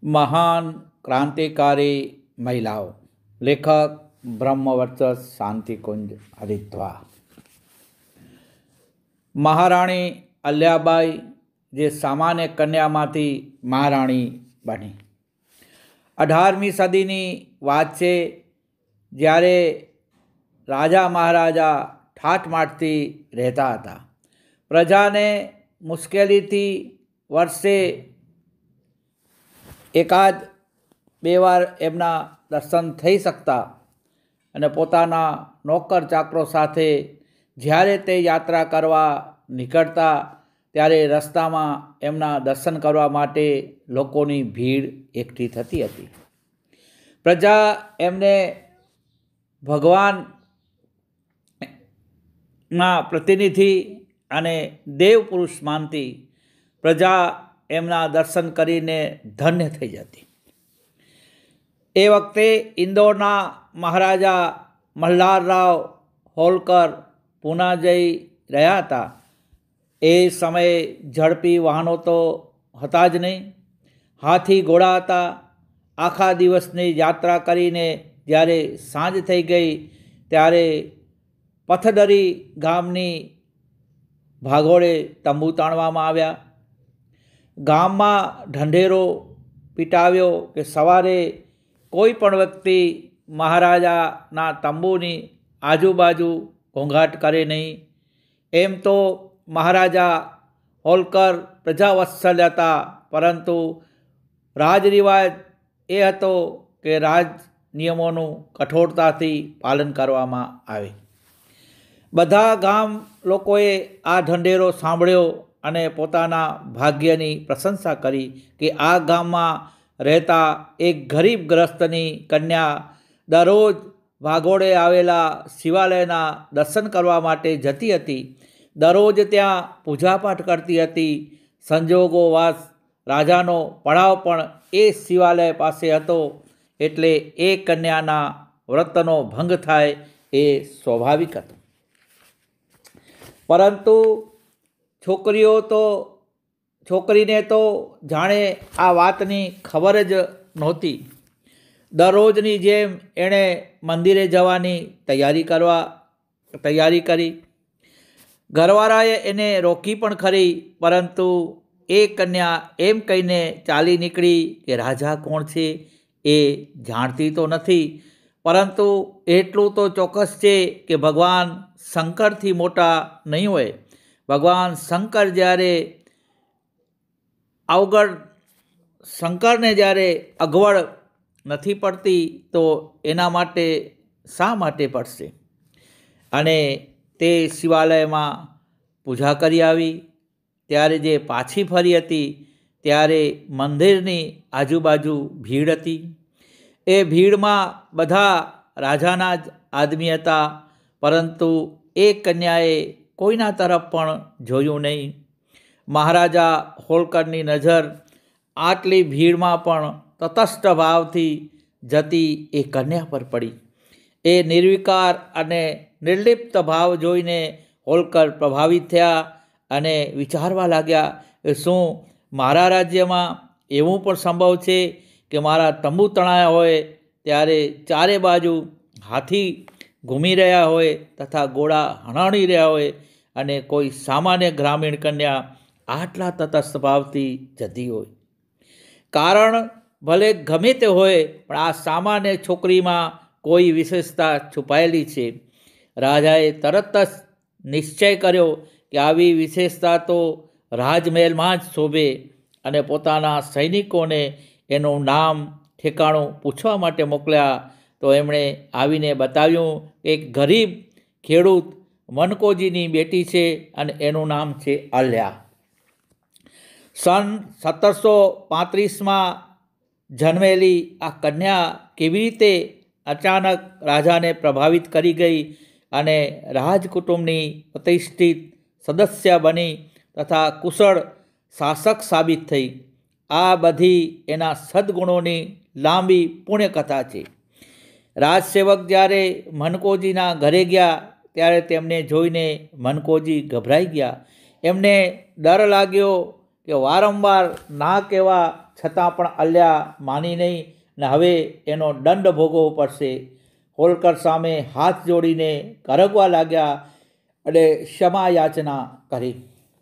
महान क्रांतिकारी महिलाओं। लेखक ब्रह्मवर्चस शांतिकुंज हरिद्वार। महाराणी अल्याबाई जे सामान्य कन्यामांथी महाराणी बनी। 18મી સદીની વાત છે, જ્યારે રાજા મહારાજા ઠાઠમાઠથી રહેતા હતા. પ્રજાને મુશ્કેલીથી વર્ષે એકાદ બે વાર એમના દર્શન થઈ શકતા અને પોતાના નોકર ચાકરો સાથે જ્યારે તે યાત્રા કરવા નીકળતા ત્યારે રસ્તામાં એમના દર્શન કરવા માટે લોકોની ભીડ એકઠી થતી હતી. પ્રજા એમને ભગવાનના પ્રતિનિધિ અને દેવ પુરુષ માનતી. પ્રજા એમના દર્શન કરીને ધન્ય થઈ જતી. એ વખતે ઇન્દોરના મહારાજા મલ્હારરાવ હોલકર પૂના જઈ રહ્યા હતા. એ સમયે ઝડપી વાહનો તો હતા જ નહીં. હાથી ઘોડા હતા. આખા દિવસની યાત્રા કરીને જ્યારે સાંજ થઈ ગઈ ત્યારે પથદરી ગામની ભાગોળે તંબુ તાણવામાં આવ્યા. ગામમાં ઢંઢેરો પીટાવ્યો કે સવારે કોઈ પણ વ્યક્તિ મહારાજાના તંબુની આજુબાજુ ઘોંઘાટ કરે નહીં. એમ તો મહારાજા હોલકર પ્રજાવત્સલ હતા, પરંતુ રાજરિવાજ એ હતો કે રાજ નિયમોનું કઠોરતાથી પાલન કરવામાં આવે. બધા ગામ લોકોએ આ ઢંઢેરો સાંભળ્યો અને પોતાના ભાગ્યની પ્રશંસા કરી કે આ ગામમાં રહેતા એક ગરીબ ગ્રસ્તની કન્યા દરરોજ વાઘોડે આવેલા શિવાલયના દર્શન કરવા માટે જતી હતી. દરરોજ ત્યાં પૂજાપાઠ કરતી હતી. સંજોગોવશ રાજાનો પડાવ પણ એ શિવાલય પાસે હતો, એટલે એ કન્યાના વ્રતનો ભંગ થાય એ સ્વાભાવિક હતું. પરંતુ છોકરીને તો જાણે આ વાતની ખબર જ નહોતી. દરરોજની જેમ એણે મંદિરે જવાની તૈયારી કરી. ઘરવાળાએ એને રોકી પણ ખરી, પરંતુ એ કન્યા એમ કહીને ચાલી નીકળી કે રાજા કોણ છે એ જાણતી તો નથી, પરંતુ એટલું તો ચોક્કસ છે કે ભગવાન શંકરથી મોટા નહીં હોય. ભગવાન શંકરને જ્યારે અગવડ નથી પડતી તો એના માટે શા માટે પડશે? અને તે શિવાલયમાં પૂજા કરી આવી. ત્યારે જે પાછી ફરી હતી ત્યારે મંદિરની આજુબાજુ ભીડ હતી. એ ભીડમાં બધા રાજાના જ આદમી હતા, પરંતુ એ કન્યાએ કોઈના તરફ પણ જોયું નહીં. મહારાજા હોલકરની નજર આટલી ભીડમાં પણ તટસ્થ ભાવથી જતી એ કન્યા પર પડી. એ નિર્વિકાર અને નિર્લિપ્ત ભાવ જોઈને હોલકર પ્રભાવિત થયા અને વિચારવા લાગ્યા કે શું મારા રાજ્યમાં એવું પણ સંભવ છે કે મારા તંબુ તણાયા હોય ત્યારે ચારે બાજુ હાથી ઘૂમી રહ્યા હોય તથા ઘોડા હણાણી રહ્યા હોય અને કોઈ સામાન્ય ગ્રામીણ કન્યા આટલા તટસ્થ ભાવથી જતી હોય? કારણ ભલે ગમે તે હોય, પણ આ સામાન્ય છોકરીમાં કોઈ વિશેષતા છુપાયેલી છે. રાજાએ તરત જ નિશ્ચય કર્યો કે આવી વિશેષતા તો રાજમહેલમાં જ શોભે, અને પોતાના સૈનિકોને એનું નામ ઠેકાણું પૂછવા માટે મોકલ્યા. તો એમણે આવીને બતાવ્યું કે એક ગરીબ ખેડૂત મનકોજીની બેટી છે અને એનું નામ છે અલ્યા. સન 1735માં જન્મેલી આ કન્યા કેવી રીતે અચાનક રાજાને પ્રભાવિત કરી ગઈ અને રાજકુટુંબની પ્રતિષ્ઠિત સદસ્ય બની તથા કુશળ શાસક સાબિત થઈ? આ બધી એના સદ્ગુણોની લાંબી પુણ્યકથા છે. રાજસેવક જ્યારે મનકોજીના ઘરે ગયા ત્યારે તેમને જોઈને મનકોજી ગભરાઈ ગયા. એમને ડર લાગ્યો કે વારંવાર ના કહેવા છતાં પણ અલ્યા માની નહીં ને હવે એનો દંડ ભોગવવો પડશે. હોલકર સામે હાથ જોડીને કરગવા લાગ્યા અને ક્ષમા યાચના કરી.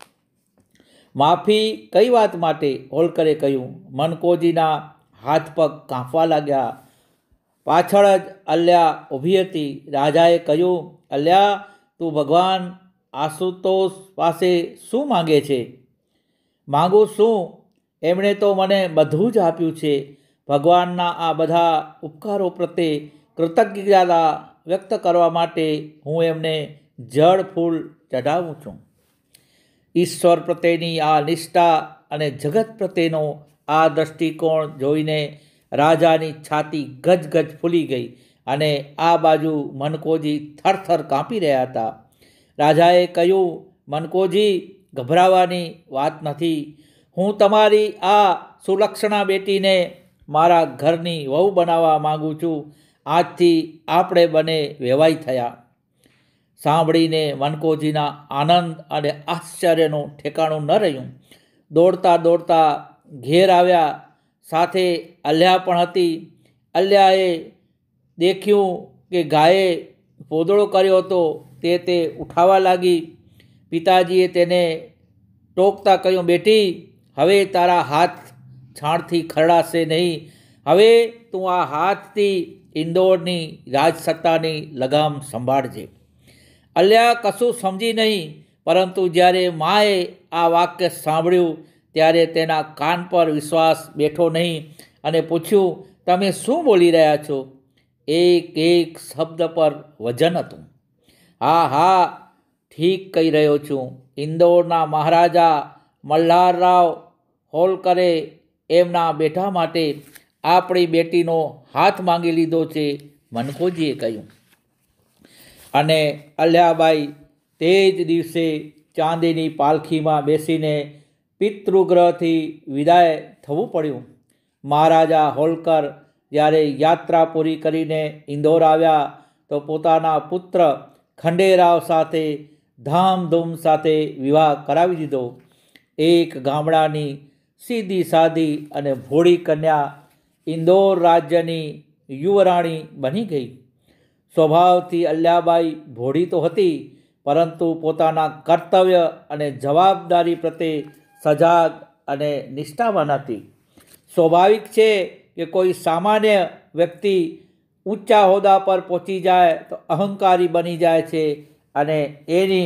માફી કઈ વાત માટે? હોલકરે કહ્યું. મનકોજીના હાથ પગ કાંપવા લાગ્યા. પાછળ જ અલ્યા ઊભી હતી. રાજાએ કહ્યું, અલ્યા, તું ભગવાન આશુતોષ પાસે શું માંગે છે? માગું શું? એમણે તો મને બધું જ આપ્યું છે. ભગવાનના આ બધા ઉપકારો પ્રત્યે કૃતજ્ઞતા વ્યક્ત કરવા માટે હું એમને જળ ફૂલ ચઢાવું છું. ઈશ્વર પ્રત્યેની આ નિષ્ઠા અને જગત પ્રત્યેનો આ દૃષ્ટિકોણ જોઈને રાજાની છાતી ગજગજ ફૂલી ગઈ અને આ બાજુ મનકોજી થરથર કાંપી રહ્યા હતા. રાજાએ કહ્યું, મનકોજી, ગભરાવાની વાત નથી. હું તમારી આ સુલક્ષણા બેટીને મારા ઘરની વહુ બનાવવા માગું છું. આજથી આપણે બંને વેવાઈ થયા. સાંભળીને મનકોજીના આનંદ અને આશ્ચર્યનું ઠેકાણું ન રહ્યું. દોડતા દોડતા ઘેર આવ્યા. સાથે અલ્યા પણ હતી. અલ્યાએ દેખ્યું કે ગાયે પોદળો કર્યો હતો તે ઉઠાવવા લાગી. પિતાજીએ તેને ટોકતા કહ્યું, બેટી, હવે તારા હાથ છાણથી ખરડાશે નહીં. હવે તું આ હાથથી ઇન્દોરની રાજસત્તાની લગામ સંભાળજે. અલ્યા કશું સમજી નહીં, પરંતુ જ્યારે માએ આ વાક્ય સાંભળ્યું ત્યારે તેના કાન પર વિશ્વાસ બેઠો નહીં અને પૂછ્યું, તમે શું બોલી રહ્યા છો? એક એક શબ્દ પર વજન હતું. હા હા, ઠીક કહી રહ્યો છું. ઇન્દોરના મહારાજા મલ્હારરાવ હોલકરે એમના બેટા માટે આપણી બેટીનો હાથ માંગી લીધો છે, મનકોજીએ કહ્યું. અને અલ્યાબાઈ તે જ દિવસે ચાંદીની પાલખીમાં બેસીને પિતૃગૃહથી વિદાય થવું પડ્યું. મહારાજા હોલકર જ્યારે યાત્રા પૂરી કરીને ઇન્દોર આવ્યા તો પોતાના પુત્ર ખંડેરાવ સાથે ધામધૂમ સાથે વિવાહ કરાવી દીધો. એક ગામડાની સીધી સાદી અને ભોળી કન્યા ઇન્દોર રાજ્યની યુવરાણી બની ગઈ. સ્વભાવથી અલ્યાબાઈ ભોળી તો હતી, પરંતુ પોતાના કર્તવ્ય અને જવાબદારી પ્રત્યે સજાગ અને નિષ્ઠાવાન હતી. સ્વાભાવિક છે કે કોઈ સામાન્ય વ્યક્તિ ઊંચા હોદ્દા પર પહોંચી જાય તો અહંકારી બની જાય છે અને એની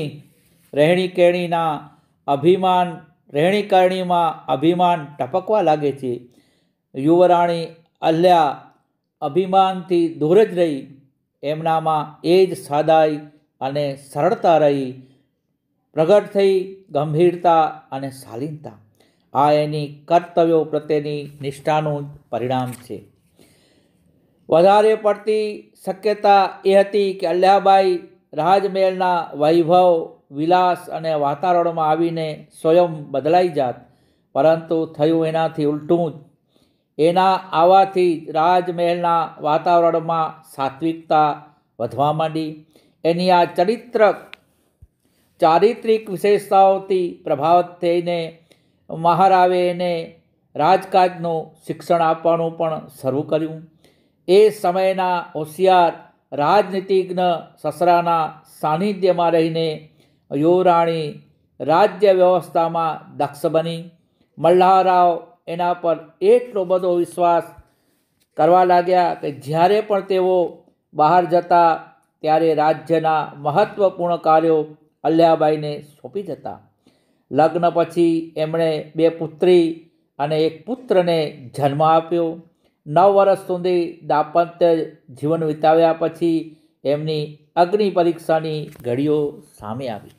રહેણીકરણીમાં અભિમાન ટપકવા લાગે છે. યુવરાણી અલ્યા અભિમાનથી દૂર જ રહી. એમનામાં એ જ સાદાઈ અને સરળતા રહી. પ્રગટ થઈ ગંભીરતા અને શાલીનતા. આ એની કર્તવ્યો પ્રત્યેની નિષ્ઠાનું પરિણામ છે. વધારે પડતી શક્યતા એ હતી કે અલ્યાબાઈ રાજમહેલના વૈભવ, વિલાસ અને વાતાવરણમાં આવીને સ્વયં બદલાઈ જાત, પરંતુ થયું એનાથી ઉલટું જ. એના આવવાથી રાજમહેલના વાતાવરણમાં સાત્વિકતા વધવા માંડી. એની આ ચારિત્રિક વિશેષતાઓથી પ્રભાવિત થઈને મહારાવે એને રાજકાજનું શિક્ષણ આપવાનું પણ શરૂ કર્યું. એ સમયના હોશિયાર રાજનીતિજ્ઞ સસરાના સાનિધ્યમાં રહીને યુવરાણી રાજ્ય વ્યવસ્થામાં દક્ષ બની. મલ્હારરાવ એના પર એટલો બધો વિશ્વાસ કરવા લાગ્યા કે જ્યારે પણ તેઓ બહાર જતા ત્યારે રાજ્યના મહત્ત્વપૂર્ણ કાર્યો અલ્યાબાઈને સોંપી જતા. લગ્ન પછી એમણે 2 પુત્રી અને 1 પુત્રને જન્મ આપ્યો. 9 વર્ષ સુધી દાંપત્ય જીવન વિતાવ્યા પછી એમની અગ્નિ પરીક્ષાની ઘડીઓ સામે આવી.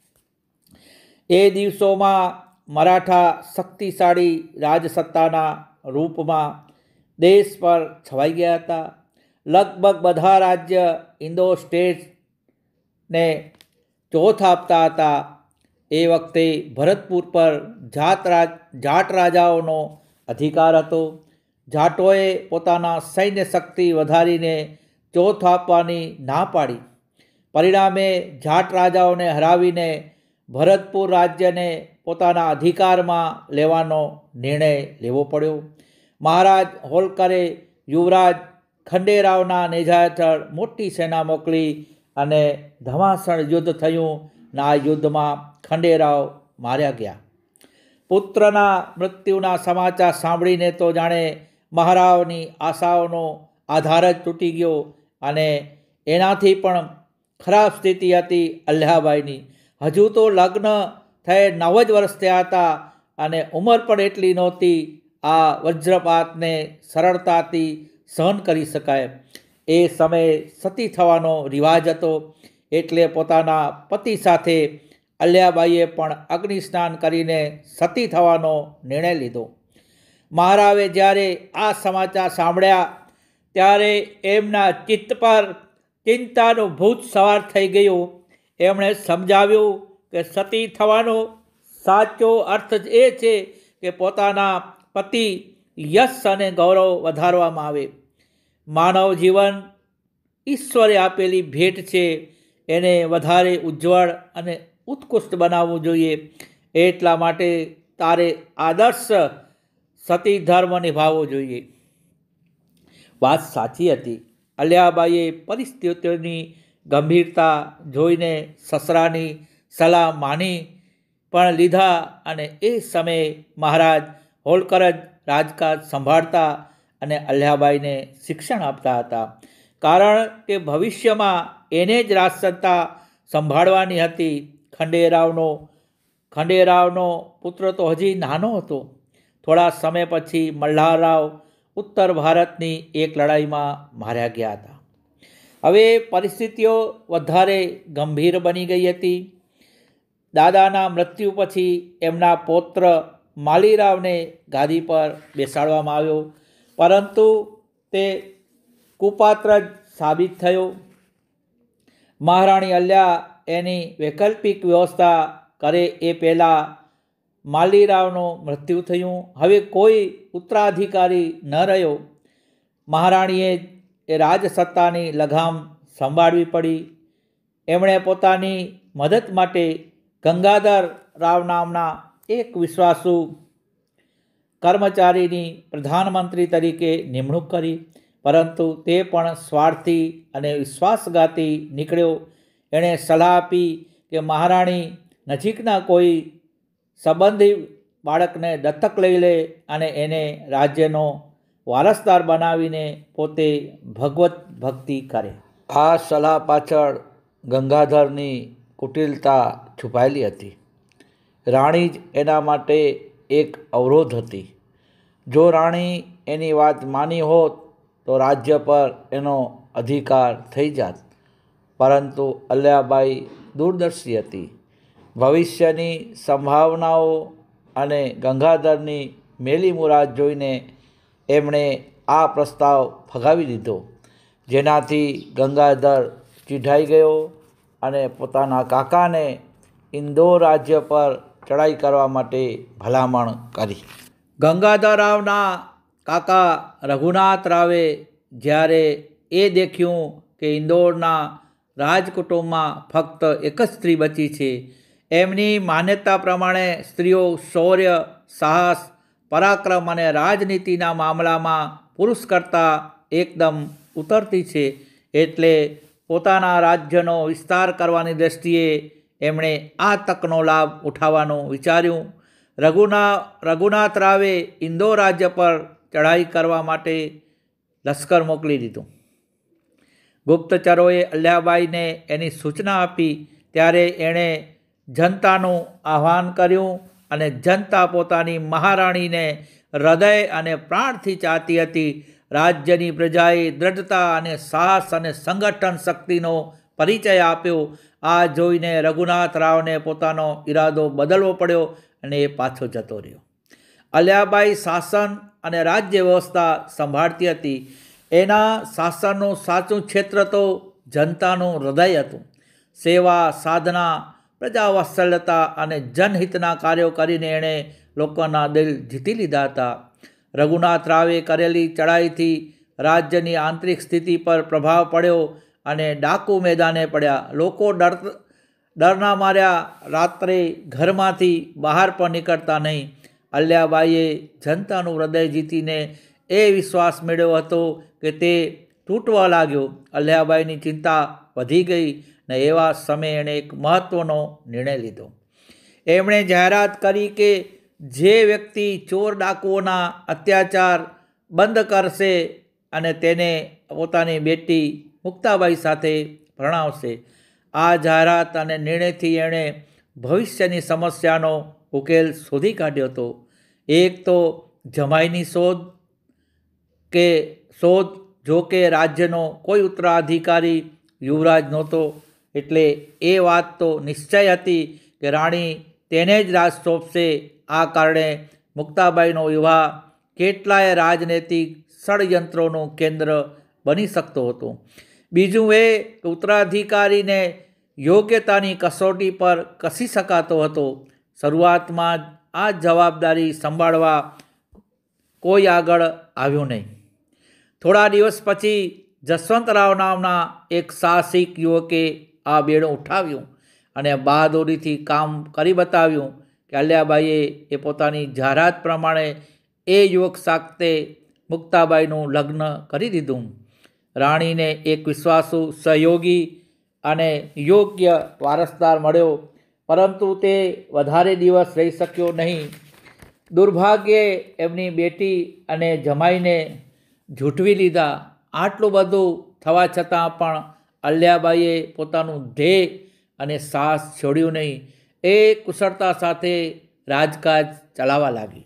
એ દિવસોમાં મરાઠા શક્તિશાળી રાજસત્તાના રૂપમાં દેશ પર છવાઈ ગયા હતા. લગભગ બધા રાજ્ય ઇન્દોર સ્ટેટને ચોથ આપતા હતા. એ વખતે ભરતપુર પર જાટ રાજાઓનો અધિકાર હતો. જાટોએ પોતાના સૈન્ય શક્તિ વધારીને ચોથ આપવાની ના પાડી. પરિણામે જાટ રાજાઓને હરાવીને ભરતપુર રાજ્યને પોતાના અધિકારમાં લેવાનો નિર્ણય લેવો પડ્યો. મહારાજ હોલકરે યુવરાજ ખંડેરાવના નેજા હેઠળ મોટી સેના મોકલી અને ધમાસણ યુદ્ધ થયું ને આ યુદ્ધમાં ખંડેરાવ માર્યા ગયા. પુત્રના મૃત્યુના સમાચાર સાંભળીને તો જાણે મહારાવની આશાઓનો આધાર જ તૂટી ગયો અને એનાથી પણ ખરાબ સ્થિતિ હતી અલ્હાબાઈની. હજુ તો લગ્ન થયે 9 જ વર્ષ થયા હતા અને ઉંમર પણ એટલી નહોતી આ વજ્રપાતને સરળતાથી સહન કરી શકાય. એ સમયે સતી થવાનો રિવાજ હતો એટલે પોતાના પતિ સાથે અલ્હાબાઈએ પણ અગ્નિ સ્નાન કરીને સતી થવાનો નિર્ણય લીધો. મહારાવે જ્યારે આ સમાચાર સાંભળ્યા ત્યારે એમના ચિત્ત પર ચિંતાનું ભૂત સવાર થઈ ગયું. એમણે સમજાવ્યું કે સતી થવાનો સાચો અર્થ એ છે કે પોતાના પતિ યશ અને ગૌરવ વધારવામાં આવે. માનવ જીવન ઈશ્વરે આપેલી ભેટ છે, એને વધારે ઉજ્જવળ અને ઉત્કૃષ્ટ બનાવવું જોઈએ. એટલા માટે તારે આદર્શ સતી ધર્મ નિભાવવો જોઈએ. વાત સાચી હતી. અલ્હાબાઈએ પરિસ્થિતિઓની ગંભીરતા જોઈને સસરાની સલાહ માની પણ લીધા અને એ સમયે મહારાજ હોલકર જ રાજકાજ સંભાળતા અને અલ્હાબાઈને શિક્ષણ આપતા હતા. કારણ કે ભવિષ્યમાં એને જ રાજસત્તા સંભાળવાની હતી. ખંડેરાવનો પુત્ર તો હજી નાનો હતો. થોડા સમય પછી મલ્હારરાવ ઉત્તર ભારતની એક લડાઈમાં માર્યા ગયા હતા. હવે પરિસ્થિતિઓ વધારે ગંભીર બની ગઈ હતી. દાદાના મૃત્યુ પછી એમના પૌત્ર માલીરાવને ગાદી પર બેસાડવામાં આવ્યો, પરંતુ તે કુપાત્ર જ સાબિત થયો. મહારાણી અલ્હા એની વૈકલ્પિક વ્યવસ્થા કરે એ પહેલાં માલીરાવનું મૃત્યુ થયું. હવે કોઈ ઉત્તરાધિકારી ન રહ્યો. મહારાણીએ એ રાજસત્તાની લગામ સંભાળવી પડી. એમણે પોતાની મદદ માટે ગંગાધર રાવ નામના એક વિશ્વાસુ કર્મચારીની પ્રધાનમંત્રી તરીકે નિમણૂક કરી, પરંતુ તે પણ સ્વાર્થી અને વિશ્વાસઘાતી નીકળ્યો. એણે સલાહ આપી કે મહારાણી નજીકના કોઈ સંબંધી બાળકને દત્તક લઈ લે અને એને રાજ્યનો વારસદાર બનાવીને પોતે ભગવત ભક્તિ કરે. આ સલાહ પાછળ ગંગાધરની કુટિલતા છુપાયેલી હતી. રાણી જ એના માટે એક અવરોધ હતી. જો રાણી એની વાત માની હોત તો રાજ્ય પર એનો અધિકાર થઈ જાત. પરંતુ અલ્હાબાઈ દૂરદર્શી હતી. ભવિષ્યની સંભાવનાઓ અને ગંગાધરની મેલી મુરાદ જોઈને એમણે આ પ્રસ્તાવ ફગાવી દીધો, જેનાથી ગંગાધર ચીઢાઈ ગયો અને પોતાના કાકાને ઇન્દોર રાજ્ય પર ચડાઈ કરવા માટે ભલામણ કરી. ગંગાધર રાવના કાકા રઘુનાથ રાવે જ્યારે એ દેખ્યું કે ઇન્દોરના રાજકુટુંબમાં ફક્ત એક જ સ્ત્રી બચી છે, એમની માન્યતા પ્રમાણે સ્ત્રીઓ શૌર્ય, સાહસ, પરાક્રમ અને રાજનીતિના મામલામાં પુરુષ કરતાં એકદમ ઉતરતી છે, એટલે પોતાના રાજ્યનો વિસ્તાર કરવાની દૃષ્ટિએ એમણે આ તકનો લાભ ઉઠાવવાનું વિચાર્યું. રઘુનાથ રાવે ઇન્દોર રાજ્ય પર ચઢાઈ કરવા માટે લશ્કર મોકલી દીધું. ગુપ્તચરોએ અલ્હાબાઈને એની સૂચના આપી ત્યારે એણે જનતાનું આહ્વાન કર્યું અને જનતા પોતાની મહારાણીને હૃદય અને પ્રાણથી ચાહતી હતી. રાજ્યની પ્રજાએ દ્રઢતા અને સાહસ અને સંગઠન શક્તિનો પરિચય આપ્યો. આ જોઈને રઘુનાથ રાવને પોતાનો ઈરાદો બદલવો પડ્યો અને એ પાછો જતો રહ્યો. અલ્હાબાઈ શાસન અને રાજ્ય વ્યવસ્થા સંભાળતી હતી. એના શાસનનું સાચું ક્ષેત્ર તો જનતાનું હૃદય હતું. સેવા, સાધના, પ્રજાવાત્સલ્યતા અને જનહિતના કાર્યો કરીને એણે લોકોના દિલ જીતી લીધા હતા. રઘુનાથ રાવે કરેલી ચડાઈથી રાજ્યની આંતરિક સ્થિતિ પર પ્રભાવ પડ્યો અને ડાકુ મેદાને પડ્યા. લોકો ડરના માર્યા રાત્રે ઘરમાંથી બહાર પણ નીકળતા નહીં. અલ્યાબાઈએ જનતાનું હૃદય જીતીને એ વિશ્વાસ મેળવ્યો હતો કે તે તૂટવા લાગ્યો. અલ્યાબાઈની ચિંતા વધી ગઈ ને એવા સમયે એણે એક મહત્ત્વનો નિર્ણય લીધો. એમણે જાહેરાત કરી કે જે વ્યક્તિ ચોર ડાકુઓના અત્યાચાર બંધ કરશે અને તેને પોતાની બેટી મુક્તાબાઈ સાથે પરણાવશે. આ જાહેરાત અને નિર્ણયથી એણે ભવિષ્યની સમસ્યાનો ઉકેલ શોધી કાઢ્યો હતો. એક તો જમાઈની શોધ જો કે રાજ્યનો કોઈ ઉત્તરાધિકારી યુવરાજ નહોતો, એટલે એ વાત તો નિશ્ચય હતી કે રાણી તેને જ રાજ સોંપશે. આ કારણે મુક્તાબાઈનો વિવાહ કેટલાય રાજનૈતિક ષડયંત્રોનું કેન્દ્ર બની શકતો હતો. બીજું એ કે ઉત્તરાધિકારીને યોગ્યતાની કસોટી પર કસી શકાતો હતો. શરૂઆતમાં જ આ જવાબદારી સંભાળવા કોઈ આગળ આવ્યું નહીં. થોડા દિવસ પછી જસવંતરાવ નામના એક સાહસિક યુવકે આ બેડું ઉઠાવ્યું અને બહાદુરીથી કામ કરી બતાવ્યું કે અલ્યાબાઈએ એ પોતાની જાહેરાત પ્રમાણે એ યુવક સાથે મુક્તાબાઈનું લગ્ન કરી દીધું. રાણીને એક વિશ્વાસુ સહયોગી અને યોગ્ય વારસદાર મળ્યો, પરંતુ તે વધારે દિવસ રહી શક્યો નહીં. દુર્ભાગ્યે એમની બેટી અને જમાઈને ઝૂંટવી લીધા. આટલું બધું થવા છતાં પણ અલ્યાબાઈએ પોતાનું ધ્યેય અને સાહસ છોડ્યું નહીં. એ કુશળતા સાથે રાજકાજ ચલાવવા લાગી.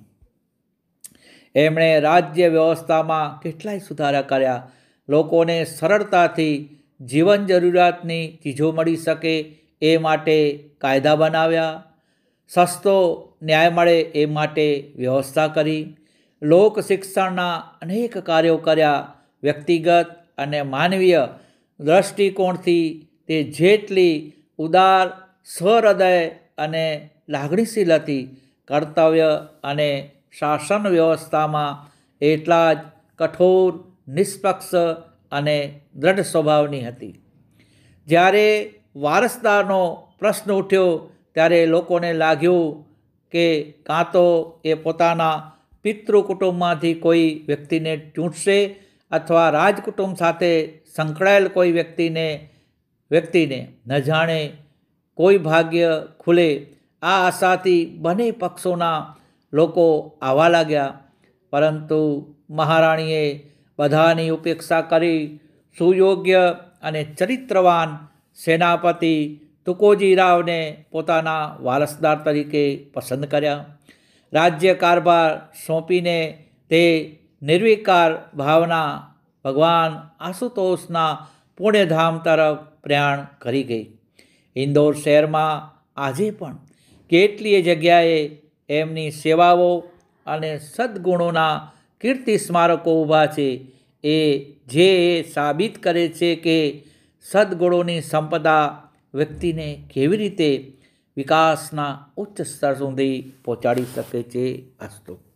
એમણે રાજ્ય વ્યવસ્થામાં કેટલાય સુધારા કર્યા. લોકોને સરળતાથી જીવન જરૂરિયાતની ચીજો મળી શકે એ માટે કાયદા બનાવ્યા. સસ્તો ન્યાય મળે એ માટે વ્યવસ્થા કરી. લોક શિક્ષણના અનેક કાર્યો કર્યા. વ્યક્તિગત અને માનવીય દૃષ્ટિકોણથી તે જેટલી ઉદાર, સ્વહૃદય અને લાગણીશીલ હતી, કર્તવ્ય અને શાસન વ્યવસ્થામાં એટલા જ કઠોર, નિષ્પક્ષ અને દ્રઢ સ્વભાવની હતી. જ્યારે વારસદારનો પ્રશ્ન ઉઠ્યો ત્યારે લોકોને લાગ્યું કે કાં તો એ પોતાના પિતૃ કુટુંબમાંથી કોઈ વ્યક્તિને ચૂંટશે અથવા રાજકુટુંબ સાથે સંકળાયેલ કોઈ વ્યક્તિને ન જાણે કોઈ ભાગ્ય ખુલે. આ આશાથી બંને પક્ષોના લોકો આવવા લાગ્યા. પરંતુ મહારાણીએ બધાની ઉપેક્ષા કરી સુયોગ્ય અને ચરિત્રવાન સેનાપતિ તુકોજીરાવને પોતાના વારસદાર તરીકે પસંદ કર્યા. રાજ્ય કારભાર સોંપીને તે નિર્વિકાર ભાવના ભગવાન આશુતોષના પુણ્યધામ તરફ પ્રયાણ કરી ગઈ. ઇન્દોર શહેરમાં આજે પણ કેટલીય જગ્યાએ એમની સેવાઓ અને સદ્ગુણોના કીર્તિ સ્મારકો ઊભા છે. જે સાબિત કરે છે કે સદ્ગુણોની સંપદા વ્યક્તિને કેવી રીતે વિકાસના ઉચ્ચ સ્તર સુધી પહોંચાડી શકે છે. અસ્તુ.